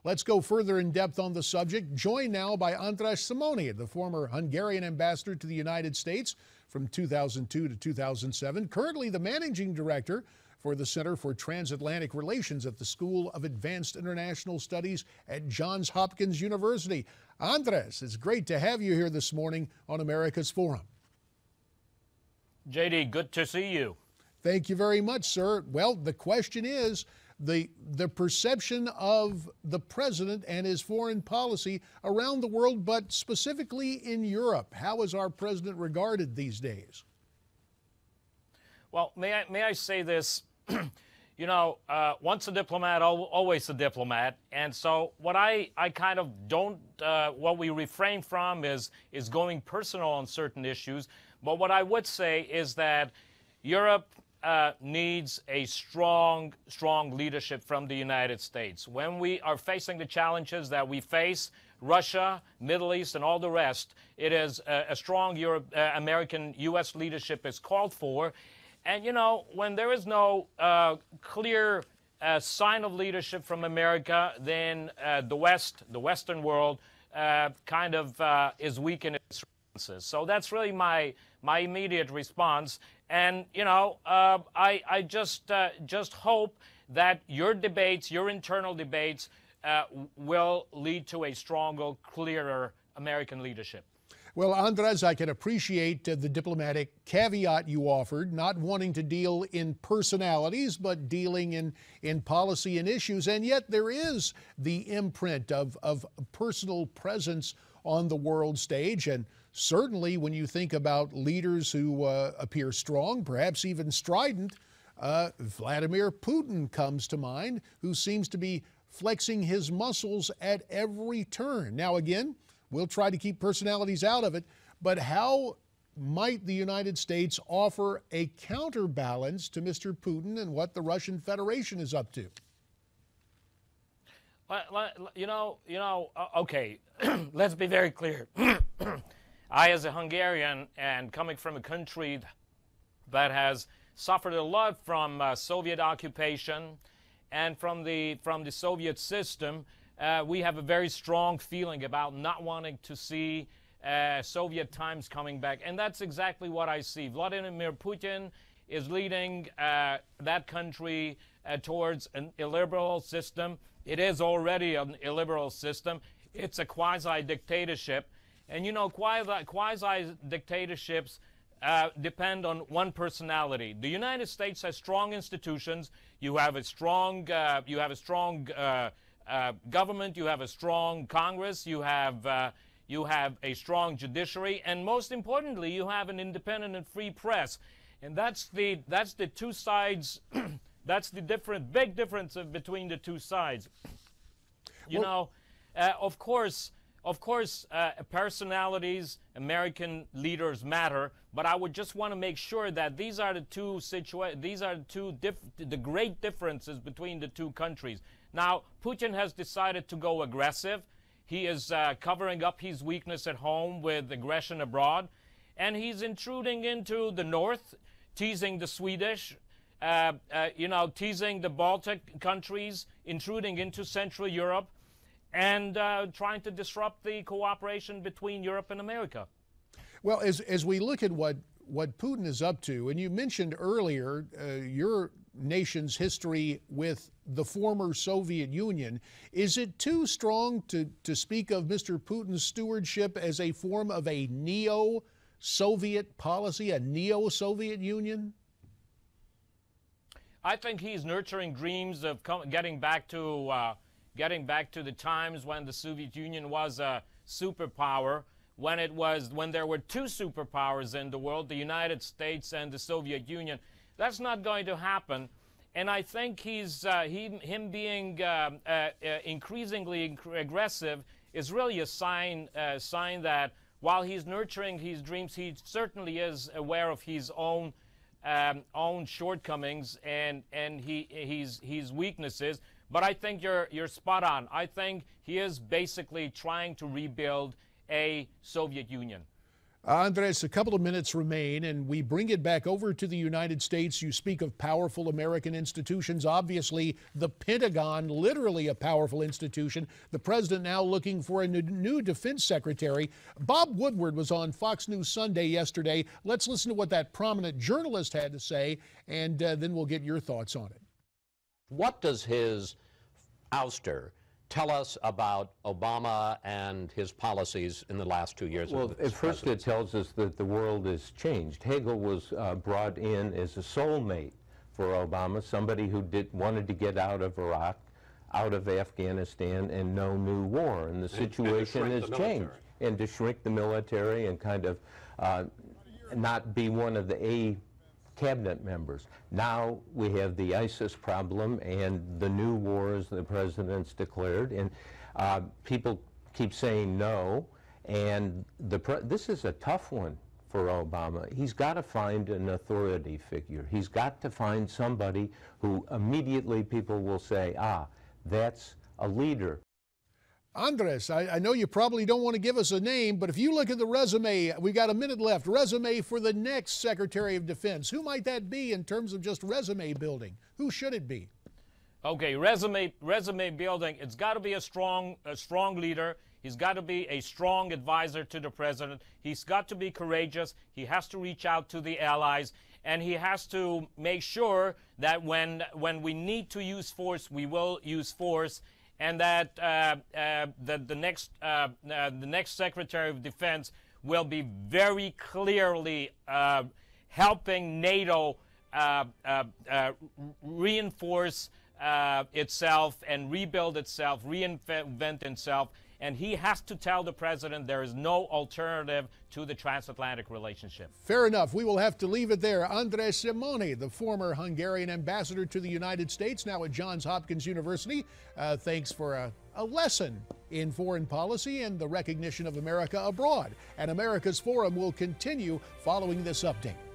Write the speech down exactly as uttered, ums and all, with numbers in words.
Let's go further in depth on the subject. Joined now by András Simonyi, the former Hungarian ambassador to the United States from two thousand two to two thousand seven, currently the managing director for the Center for Transatlantic Relations at the School of Advanced International Studies at Johns Hopkins University. András, it's great to have you here this morning on America's Forum. J D, good to see you. Thank you very much, sir. Well, the question is, the, the perception of the president and his foreign policy around the world, but specifically in Europe. How is our president regarded these days? Well, may I, may I say this? You know, uh, once a diplomat, always a diplomat. And so what I, I kind of don't, uh, what we refrain from is, is going personal on certain issues. But what I would say is that Europe uh, needs a strong, strong leadership from the United States. When we are facing the challenges that we face, Russia, Middle East, and all the rest, it is a, a strong Europe, uh, American U S leadership is called for. And, you know, when there is no uh, clear uh, sign of leadership from America, then uh, the West, the Western world, uh, kind of uh, is weak in its responses. So that's really my my immediate response. And, you know, uh, I, I just, uh, just hope that your debates, your internal debates, uh, will lead to a stronger, clearer American leadership. Well, András, I can appreciate uh, the diplomatic caveat you offered, not wanting to deal in personalities, but dealing in, in policy and issues. And yet there is the imprint of, of personal presence on the world stage. And certainly when you think about leaders who uh, appear strong, perhaps even strident, uh, Vladimir Putin comes to mind, who seems to be flexing his muscles at every turn. Now, again, we'll try to keep personalities out of it, but how might the United States offer a counterbalance to Mister Putin and what the Russian Federation is up to? You know, you know, okay, let's be very clear. I, as a Hungarian, and coming from a country that has suffered a lot from uh, Soviet occupation and from the, from the Soviet system, Uh, we have a very strong feeling about not wanting to see uh, Soviet times coming back. And that's exactly what I see. Vladimir Putin is leading uh, that country uh, towards an illiberal system. It is already an illiberal system. It's a quasi-dictatorship. And, you know, quasi-dictatorships uh, depend on one personality. The United States has strong institutions. You have a strong, uh, you have a strong uh, Uh, government, you have a strong Congress, you have, uh, you have a strong judiciary, and most importantly, you have an independent and free press. And that's the, that's the two sides, that's the different, big difference of, between the two sides. You well, know, uh, of course, of course, uh, personalities, American leaders matter, but I would just want to make sure that these are the two situa- these are the two diff the great differences between the two countries. Now, Putin has decided to go aggressive. He is uh, covering up his weakness at home with aggression abroad, and he's intruding into the north, teasing the Swedish, uh, uh, you know, teasing the Baltic countries, intruding into Central Europe, and uh, trying to disrupt the cooperation between Europe and America. Well, as, as we look at what, what Putin is up to, and you mentioned earlier uh, your nation's history with the former Soviet Union, is it too strong to, to speak of Mister Putin's stewardship as a form of a neo-Soviet policy, a neo-Soviet Union? I think he's nurturing dreams of getting back to uh, getting back to the times when the Soviet Union was a superpower, when it was when there were two superpowers in the world, the United States and the Soviet Union. That's not going to happen, and I think he's uh, he him being uh, uh, uh, increasingly inc aggressive is really a sign uh, sign that while he's nurturing his dreams, he certainly is aware of his own um, own shortcomings and and he he's his weaknesses. But I think you're you're spot on. I think he is basically trying to rebuild a Soviet Union. Andres, a couple of minutes remain, and we bring it back over to the United States. You speak of powerful American institutions. Obviously, the Pentagon, literally a powerful institution. The president now looking for a new defense secretary. Bob Woodward was on Fox News Sunday yesterday. Let's listen to what that prominent journalist had to say, and uh, then we'll get your thoughts on it. What does his ouster tell us about Obama and his policies in the last two years? Well, of his at first it tells us that the world has changed. Hagel was uh, brought in as a soulmate for Obama, somebody who did, wanted to get out of Iraq, out of Afghanistan, and no new war. And the situation and has changed. And to shrink the military and kind of uh, not be one of the A cabinet members. Now we have the ISIS problem and the new wars the president's declared, and uh, people keep saying no, and the pre this is a tough one for Obama. He's got to find an authority figure. He's got to find somebody who immediately people will say, ah, that's a leader. Andres, I, I know you probably don't want to give us a name, but if you look at the resume, we've got a minute left. Resume for the next Secretary of Defense. Who might that be in terms of just resume building? Who should it be? Okay, resume resume building. It's got to be a strong a strong leader. He's got to be a strong advisor to the president. He's got to be courageous. He has to reach out to the allies, and he has to make sure that when when we need to use force, we will use force. And that uh, uh, the, the next uh, uh, the next Secretary of Defense will be very clearly uh, helping NATO uh, uh, uh, reinforce uh, itself and rebuild itself, reinvent itself. And he has to tell the president there is no alternative to the transatlantic relationship. Fair enough. We will have to leave it there. András Simonyi, the former Hungarian ambassador to the United States, now at Johns Hopkins University. Uh, thanks for a, a lesson in foreign policy and the recognition of America abroad. And America's Forum will continue following this update.